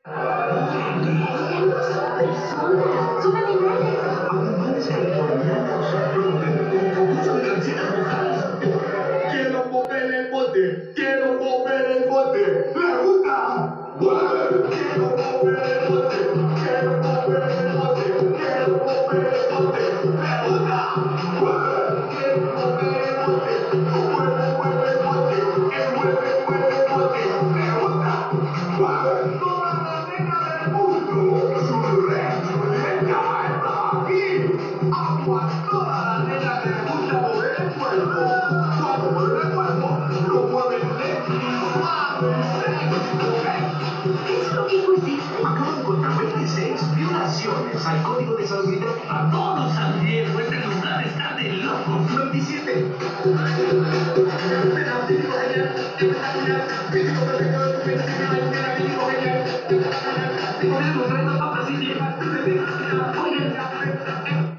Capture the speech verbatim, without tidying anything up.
Personas, son animales. Animales californianos, donde con concurso de canciones mojadas. Quiero mover el bote, quiero mover el bote. ¿Le gusta? Quiero mover el bote, quiero mover el bote, quiero mover el bote. ¿Le gusta? Quiero mover el bote, mueve, mueve el bote, que mueve, mueve el bote. ¿Le gusta? Toda la nena del mundo, su reyuleta está aquí. Agua, toda la nena le gusta mover el cuerpo. Cuando mueve el cuerpo, lo mueve lento y suave, sexy. ¿Qué es lo que pusiste? Acabo de encontrar veintiséis violaciones al código de salubridad. A todos, Santiago, este lugar está de locos. veintisiete. Físico genial, espectacular, físico perfecto de tu físico genial, físico genial. Si con eso treinta papas y llegas, tú te dejas tirar. Oye, ya,